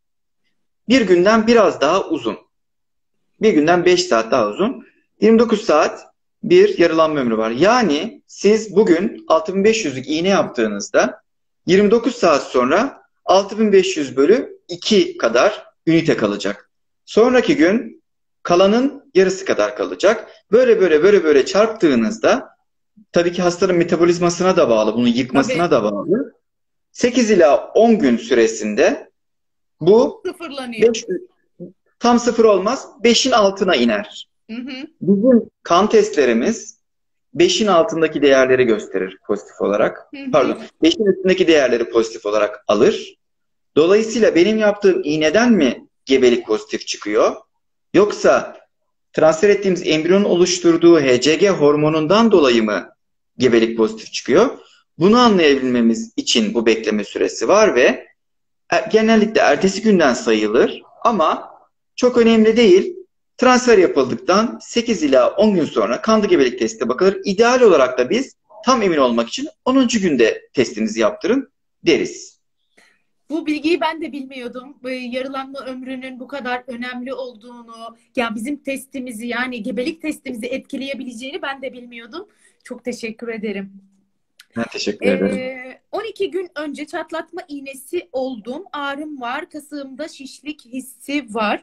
Bir günden biraz daha uzun. Bir günden beş saat daha uzun. yirmi dokuz saat bir yarılanma ömrü var. Yani siz bugün altı bin beş yüzlük iğne yaptığınızda yirmi dokuz saat sonra altı bin beş yüz bölü iki kadar ünite kalacak. Sonraki gün kalanın yarısı kadar kalacak. Böyle böyle böyle böyle çarptığınızda tabii ki hastanın metabolizmasına da bağlı, bunu yıkmasına tabii da bağlı. sekiz ila on gün süresinde bu sıfırlanıyor. beş, tam sıfır olmaz, beşin altına iner. Hı hı. Bizim kan testlerimiz beşin altındaki değerleri gösterir pozitif olarak. Hı hı. Pardon, beşin üstündeki değerleri pozitif olarak alır. Dolayısıyla benim yaptığım iğneden mi gebelik pozitif çıkıyor? Yoksa transfer ettiğimiz embriyonun oluşturduğu H C G hormonundan dolayı mı gebelik pozitif çıkıyor? Bunu anlayabilmemiz için bu bekleme süresi var ve genellikle ertesi günden sayılır ama çok önemli değil. Transfer yapıldıktan sekiz ila on gün sonra kanlı gebelik testi bakılır. İdeal olarak da biz tam emin olmak için onuncu günde testinizi yaptırın deriz. Bu bilgiyi ben de bilmiyordum. Yarılanma ömrünün bu kadar önemli olduğunu, ya bizim testimizi yani gebelik testimizi etkileyebileceğini ben de bilmiyordum. Çok teşekkür ederim. Ben teşekkür ederim. Ee, on iki gün önce çatlatma iğnesi oldum. Ağrım var. Kasığımda şişlik hissi var.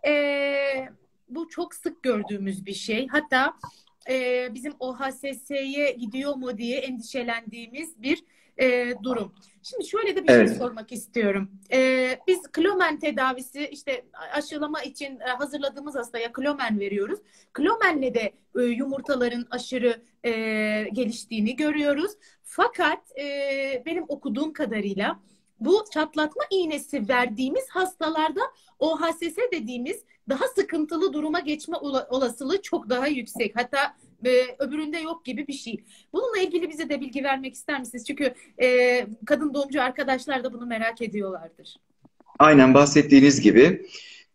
Ee, bu çok sık gördüğümüz bir şey. Hatta e, bizim O H S S'ye gidiyor mu diye endişelendiğimiz bir e, durum. Şimdi şöyle de bir şey Evet. sormak istiyorum. E, biz Klomen tedavisi işte aşılama için e, hazırladığımız hastaya Klomen veriyoruz. Klomenle de e, yumurtaların aşırı e, geliştiğini görüyoruz. Fakat e, benim okuduğum kadarıyla bu çatlatma iğnesi verdiğimiz hastalarda O H S S dediğimiz daha sıkıntılı duruma geçme olasılığı çok daha yüksek. Hatta e, öbüründe yok gibi bir şey. Bununla ilgili bize de bilgi vermek ister misiniz? Çünkü e, kadın doğumcu arkadaşlar da bunu merak ediyorlardır. Aynen bahsettiğiniz gibi.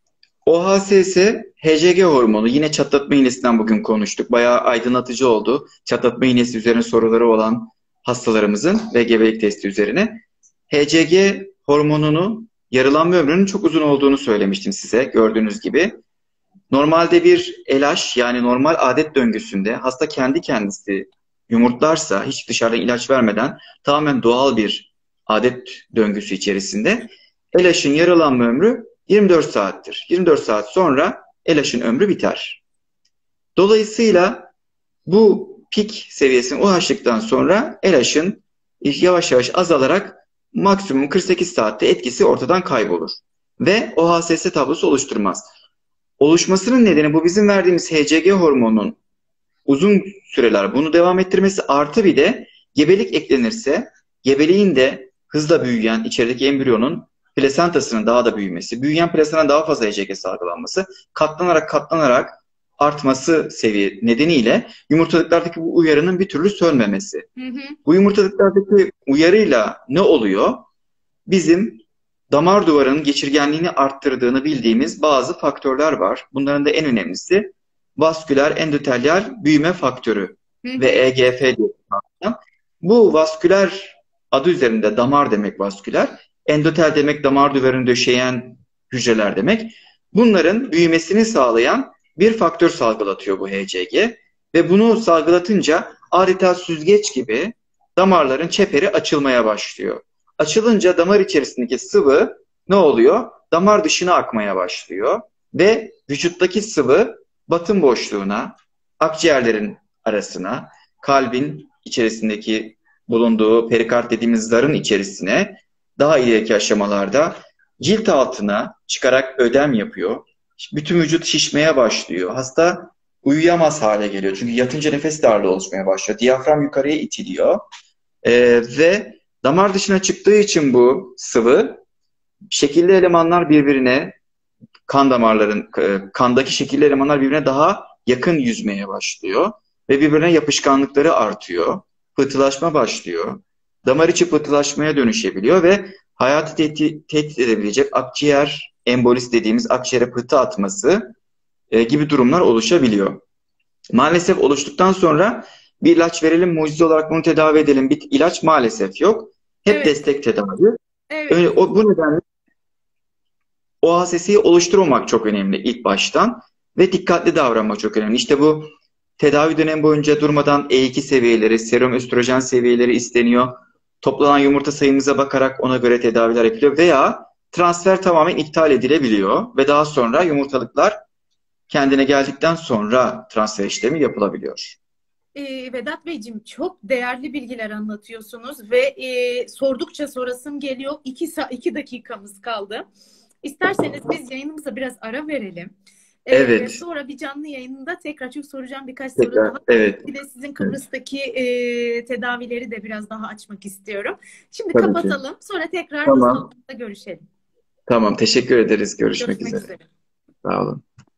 O H S S, H C G hormonu, yine çatlatma iğnesinden bugün konuştuk. Bayağı aydınlatıcı oldu. Çatlatma iğnesi üzerine soruları olan hastalarımızın ve gebelik testi üzerine. H C G hormonunu yarılanma ömrünün çok uzun olduğunu söylemiştim size, gördüğünüz gibi. Normalde bir L H, yani normal adet döngüsünde hasta kendi kendisi yumurtlarsa, hiç dışarıdan ilaç vermeden tamamen doğal bir adet döngüsü içerisinde L H'ın yaralanma ömrü yirmi dört saattir. yirmi dört saat sonra L H'ın ömrü biter. Dolayısıyla bu pik seviyesine ulaştıktan sonra L H'ın yavaş yavaş azalarak maksimum kırk sekiz saatte etkisi ortadan kaybolur. Ve O H S S tablosu oluşturmaz. Oluşmasının nedeni bu bizim verdiğimiz H C G hormonunun uzun süreler bunu devam ettirmesi, artı bir de gebelik eklenirse gebeliğin de hızla büyüyen içerideki embriyonun plasentasının daha da büyümesi, büyüyen plasentanın daha fazla H C G salgılanması, katlanarak katlanarak artması seviye nedeniyle yumurtalıklardaki bu uyarının bir türlü sönmemesi. Hı hı. Bu yumurtalıklardaki uyarıyla ne oluyor? Bizim damar duvarının geçirgenliğini arttırdığını bildiğimiz bazı faktörler var. Bunların da en önemlisi vasküler endotelyal büyüme faktörü Hı hı. ve E G F diye. Bu vasküler, adı üzerinde damar demek vasküler, endotel demek damar duvarını döşeyen hücreler demek. Bunların büyümesini sağlayan bir faktör salgılatıyor bu H C G ve bunu salgılatınca adeta süzgeç gibi damarların çeperi açılmaya başlıyor. Açılınca damar içerisindeki sıvı ne oluyor? Damar dışına akmaya başlıyor ve vücuttaki sıvı batın boşluğuna, akciğerlerin arasına, kalbin içerisindeki bulunduğu perikard dediğimiz zarın içerisine, daha ileriki aşamalarda cilt altına çıkarak ödem yapıyor. Bütün vücut şişmeye başlıyor. Hasta uyuyamaz hale geliyor. Çünkü yatınca nefes darlığı oluşmaya başlıyor. Diyafram yukarıya itiliyor. Ee, ve damar dışına çıktığı için bu sıvı, şekilli elemanlar birbirine, kan damarların, kandaki şekilli elemanlar birbirine daha yakın yüzmeye başlıyor. Ve birbirine yapışkanlıkları artıyor. Pıhtılaşma başlıyor. Damar içi pıhtılaşmaya dönüşebiliyor ve hayatı tehdit, tehdit edebilecek akciğer embolisi dediğimiz akciğere pıhtı atması e, gibi durumlar oluşabiliyor. Maalesef oluştuktan sonra bir ilaç verelim, mucize olarak bunu tedavi edelim. Bir ilaç maalesef yok. Hep Evet. destek tedavi. Evet. Öyle, o, bu nedenle O H S S'yi oluşturmamak çok önemli ilk baştan ve dikkatli davranmak çok önemli. İşte bu tedavi dönemi boyunca durmadan E iki seviyeleri, serum östrojen seviyeleri isteniyor. Toplanan yumurta sayımıza bakarak ona göre tedaviler yapılıyor veya transfer tamamen iptal edilebiliyor ve daha sonra yumurtalıklar kendine geldikten sonra transfer işlemi yapılabiliyor. E, Vedat Beyciğim, çok değerli bilgiler anlatıyorsunuz ve e, sordukça sorasım geliyor. İki, iki dakikamız kaldı. İsterseniz biz yayınımıza biraz ara verelim. E, Evet. Sonra bir canlı yayınında tekrar, çünkü soracağım birkaç Tekrar, soru daha. evet. Bir de sizin Kıbrıs'taki e, tedavileri de biraz daha açmak istiyorum. Şimdi Tabii kapatalım. ki. Sonra tekrar Tamam. görüşelim. Tamam. Teşekkür ederiz. Görüşmek, Görüşmek üzere. üzere. Sağ olun.